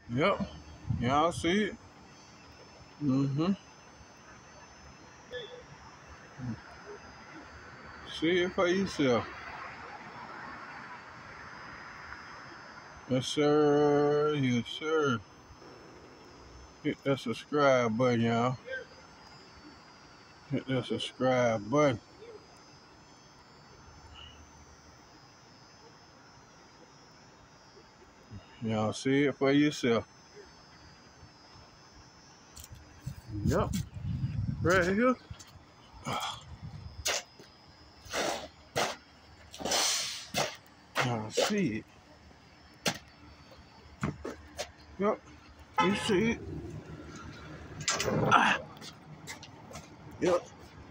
Yep. Y'all see it? Mm-hmm. See it for yourself. Yes, sir. Yes, sir. Hit that subscribe button, y'all. Hit that subscribe button. Y'all see it for yourself. Yep. Right here. Y'all see it. Yep. You see it. Ah. Yep.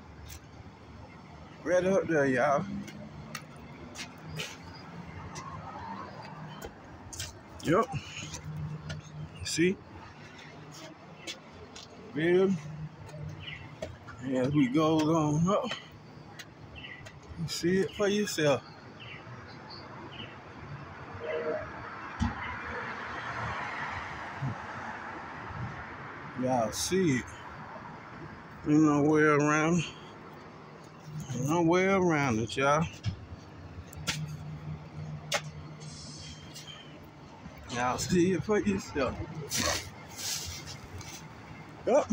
Right up there, y'all. Yep. See? Build. As we go on up. You see it for yourself. Y'all see it. Ain't no way around. Ain't no way around it, y'all. Y'all see it for yourself. Yep.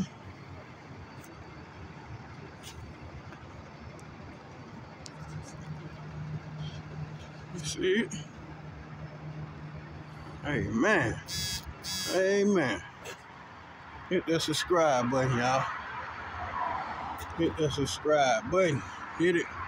You see it? Amen. Amen. Hit that subscribe button, y'all. Hit that subscribe button. Hit it.